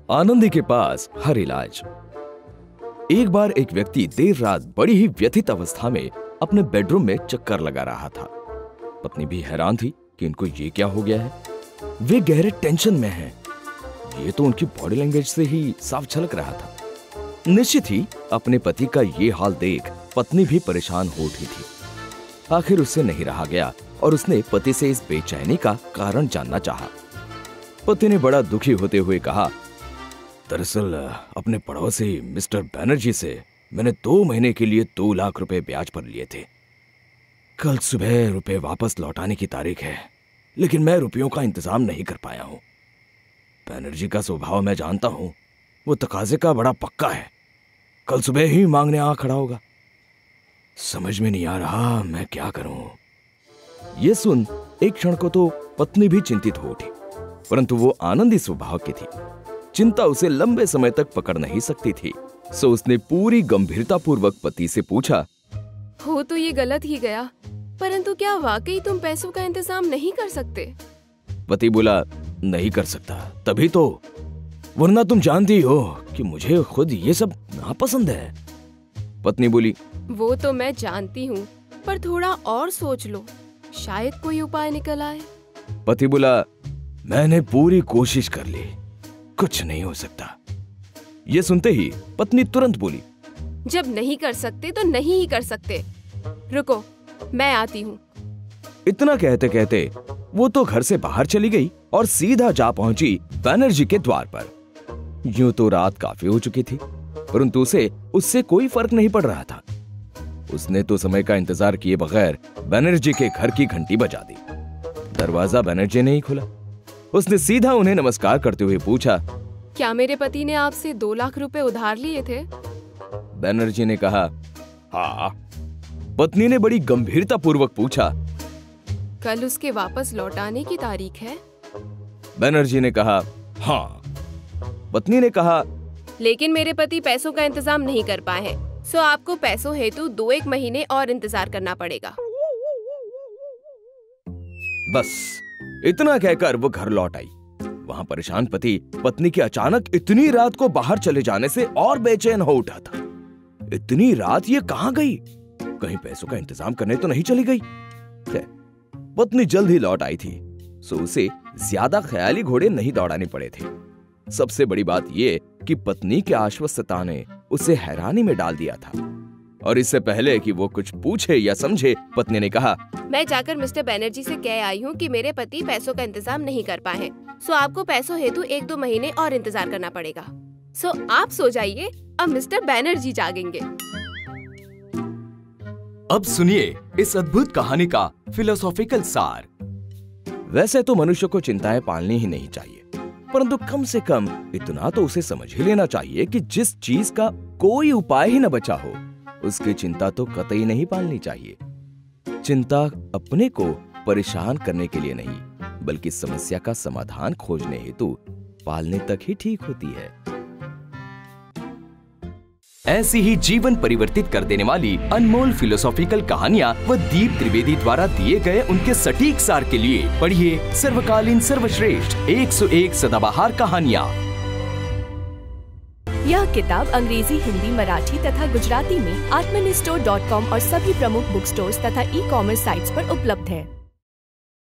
आनंदी के पास हर इलाज। एक बार एक व्यक्ति देर रात बड़ी ही व्यथित अवस्था में अपने बेडरूम में चक्कर लगा रहा था। पत्नी भी हैरान थी कि इनको ये क्या हो गया है। वे गहरे टेंशन में हैं। ये तो उनकी बॉडी लैंग्वेज से ही साफ झलक रहा था। निश्चित ही अपने पति का ये हाल देख पत्नी भी परेशान हो उठी थी। आखिर उससे नहीं रहा गया और उसने पति से इस बेचैनी का कारण जानना चाहा। पति ने बड़ा दुखी होते हुए कहा, दरअसल अपने पड़ोसी मिस्टर बैनर्जी से मैंने 2 महीने के लिए 2 लाख रुपए ब्याज पर लिए थे। कल सुबह रुपए वापस लौटाने की तारीख है, लेकिन मैं रुपयों का इंतजाम नहीं कर पाया हूं। बैनर्जी का स्वभाव मैं जानता हूं, वो तकाजे का बड़ा पक्का है। कल सुबह ही मांगने आ खड़ा होगा। समझ में नहीं आ रहा मैं क्या करूं। ये सुन एक क्षण को तो पत्नी भी चिंतित हो उठी, परंतु वो आनंदी स्वभाव की थी। चिंता उसे लंबे समय तक पकड़ नहीं सकती थी। सो उसने पूरी गंभीरता पूर्वक पति से पूछा, हो तो ये गलत ही गया, परंतु क्या वाकई तुम पैसों का इंतजाम नहीं कर सकते? पति बोला, नहीं कर सकता तभी तो, वरना तुम जानती हो कि मुझे खुद ये सब नापसंद है। पत्नी बोली, वो तो मैं जानती हूँ, पर थोड़ा और सोच लो, शायद कोई उपाय निकल आए। पति बोला, मैंने पूरी कोशिश कर ली, कुछ नहीं हो सकता। ये सुनते ही पत्नी तुरंत बोली, जब नहीं कर सकते तो नहीं ही कर सकते। रुको, मैं आती हूँ। इतना कहते कहते वो तो घर से बाहर चली गई और सीधा जा पहुंची बैनर्जी के द्वार पर। यूं तो रात काफी हो चुकी थी, परंतु उसे उससे कोई फर्क नहीं पड़ रहा था। उसने तो समय का इंतजार किए बगैर बैनर्जी के घर की घंटी बजा दी। दरवाजा बैनर्जी ने ही खोला। उसने सीधा उन्हें नमस्कार करते हुए पूछा, क्या मेरे पति ने आपसे 2 लाख रुपए उधार लिए थे? बैनर्जी ने कहा, हाँ। पत्नी ने बड़ी गंभीरता पूर्वक पूछा, कल उसके वापस लौटाने की तारीख है? बैनर्जी ने कहा, हाँ। पत्नी ने कहा, लेकिन मेरे पति पैसों का इंतजाम नहीं कर पाए हैं, सो आपको पैसों हेतु 2-1 महीने और इंतजार करना पड़ेगा। बस इतना कहकर वो घर लौट आई। वहां परेशान पति पत्नी के अचानक इतनी रात को बाहर चले जाने से और बेचैन हो उठा था। इतनी रात ये कहां गई? कहीं पैसों का इंतजाम करने तो नहीं चली गई? पत्नी जल्द ही लौट आई थी, सो उसे ज्यादा ख्याली घोड़े नहीं दौड़ाने पड़े थे। सबसे बड़ी बात ये कि पत्नी की आश्वस्तता ने उसे हैरानी में डाल दिया था। और इससे पहले कि वो कुछ पूछे या समझे, पत्नी ने कहा, मैं जाकर मिस्टर बैनर्जी से कह आई हूँ कि मेरे पति पैसों का इंतजाम नहीं कर पाए हैं, सो आपको पैसों हेतु 1-2 महीने और इंतजार करना पड़ेगा। सो आप सो जाइए, अब मिस्टर बैनर्जी जागेंगे। अब सुनिए इस अद्भुत कहानी का फिलोसॉफिकल सार। वैसे तो मनुष्य को चिंताएं पालनी ही नहीं चाहिए, परंतु कम से कम इतना तो उसे समझ ही लेना चाहिए कि जिस चीज का कोई उपाय ही न बचा हो, उसकी चिंता तो कतई नहीं पालनी चाहिए। चिंता अपने को परेशान करने के लिए नहीं, बल्कि समस्या का समाधान खोजने हेतु पालने तक ही ठीक होती है। ऐसी ही जीवन परिवर्तित कर देने वाली अनमोल फिलोसॉफिकल कहानियाँ व दीप त्रिवेदी द्वारा दिए गए उनके सटीक सार के लिए पढ़िए सर्वकालीन सर्वश्रेष्ठ 101 सदाबहार कहानियाँ। यह किताब अंग्रेजी, हिंदी, मराठी तथा गुजराती में atmanistore.com और सभी प्रमुख बुक स्टोर्स तथा ई-कॉमर्स साइट्स पर उपलब्ध है।